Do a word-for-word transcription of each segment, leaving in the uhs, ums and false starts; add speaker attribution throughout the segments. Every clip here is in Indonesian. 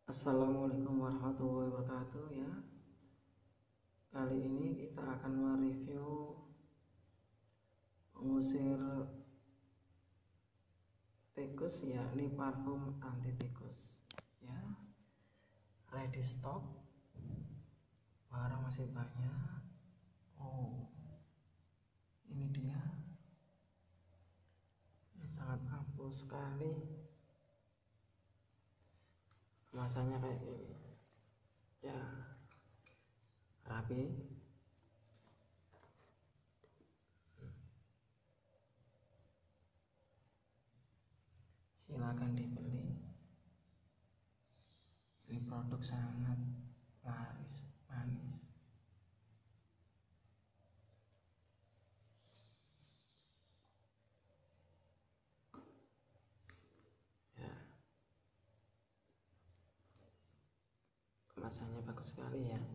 Speaker 1: Assalamualaikum warahmatullahi wabarakatuh ya. Kali ini kita akan mereview mengusir tikus, yakni parfum anti tikus ya. Ready stock, barang masih banyak. Oh, ini dia. Ini sangat ampuh sekali. Kemasannya kayak gini ya, rapi. Silakan dibeli. Ini produk sangat laris manis ya. Kemasannya bagus sekali ya.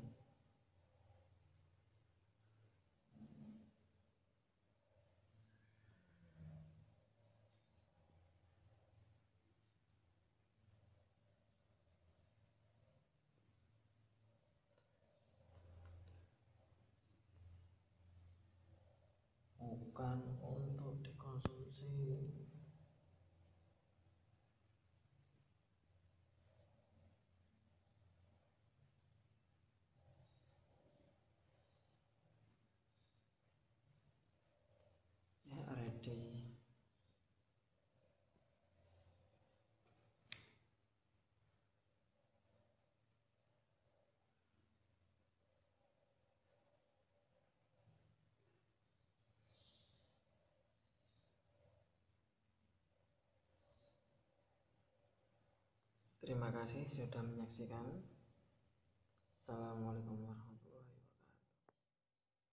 Speaker 1: Bukan untuk dikonsumsi. Ya, ready. Terima kasih sudah menyaksikan.